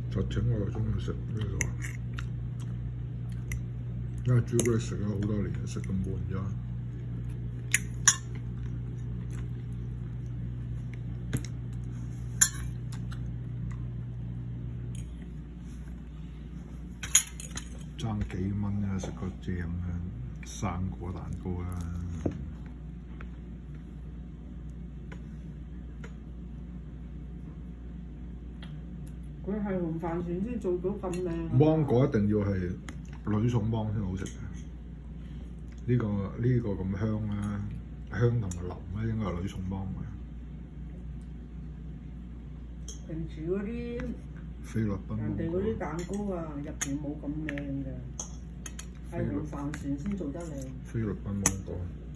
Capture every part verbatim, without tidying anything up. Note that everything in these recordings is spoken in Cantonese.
實情我又中意食呢個，因為朱古力食咗好多年，食到悶咗。爭幾蚊啊！食個正啊，生果蛋糕啊！ 佢係紅飯船先做到咁靚。 芒果一定要係女餸芒先好食嘅。呢、這個呢、這個咁香啊，香同埋腍咧，應該係女餸芒嘅。 平時嗰啲菲律賓人哋嗰啲蛋糕啊，入邊冇咁靚嘅，係紅飯船先做得靚。 菲律賓芒果。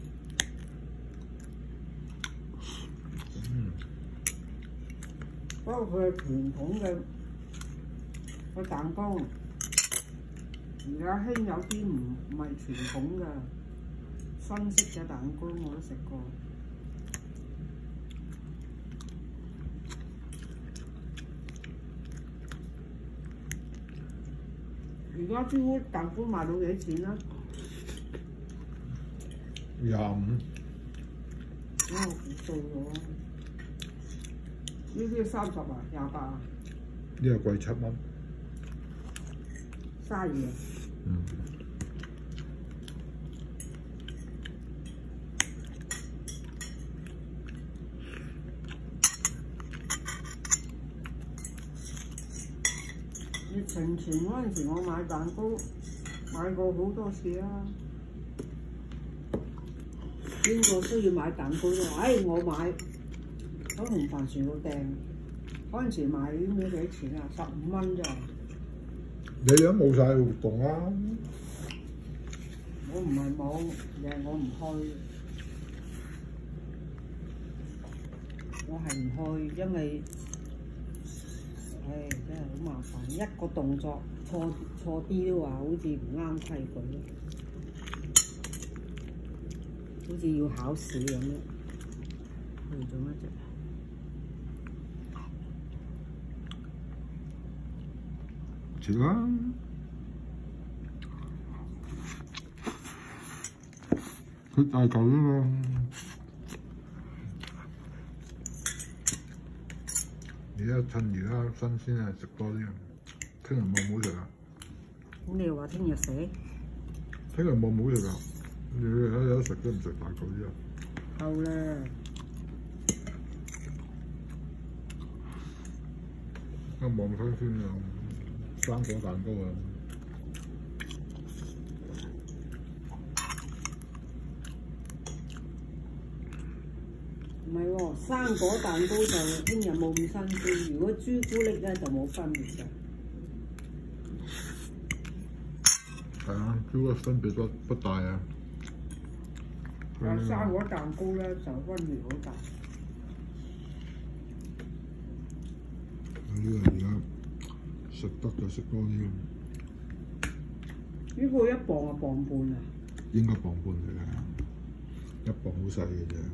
嗯。 不過佢係傳統嘅個蛋糕，而家興有啲唔唔係傳統嘅新式嘅蛋糕，我都食過。而家朱古力蛋糕賣到幾錢啦？ 廿五。 哦，好貴喎！呢啲三十啊，廿八啊？ 呢個貴七蚊。 卅二啊？ 嗯。 疫情前嗰陣時，我買蛋糕買過好多次啦。邊個需要買蛋糕都話：唉、哎，我買。喺紅帆船度訂，嗰陣時買啲咩幾錢啊？十五蚊咋？ 你都冇晒活動啦！ 我唔係冇，而係我唔去。我係唔去，因為唉真係好麻煩，一個動作錯錯啲都話好似唔啱規矩，好似要考試咁樣。去做乜啫？ 食啦！佢大嚿啫嘛。而家趁而家新鮮啊，食多啲。聽日冇唔好食啊！ 咁你又話聽日食？ 聽日冇唔好食啊！你有有得食都唔食大嚿啲啊！ 夠啦！ 一望新鮮啊！生果蛋糕啊！ 唔係喎，生果蛋糕就聽日冇咁新鮮，如果朱古力咧就冇分別嘅。 係啊，朱古力分別不不大啊。 但係生果蛋糕咧就分別好大。 呢個而家食得就食多啲。 呢個一磅啊，磅半啊？ 應該磅半嚟嘅，一磅好細嘅啫。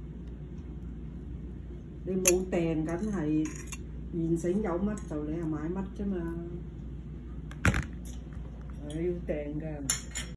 你冇訂緊係現成有乜就你係買乜啫嘛？係要訂㗎。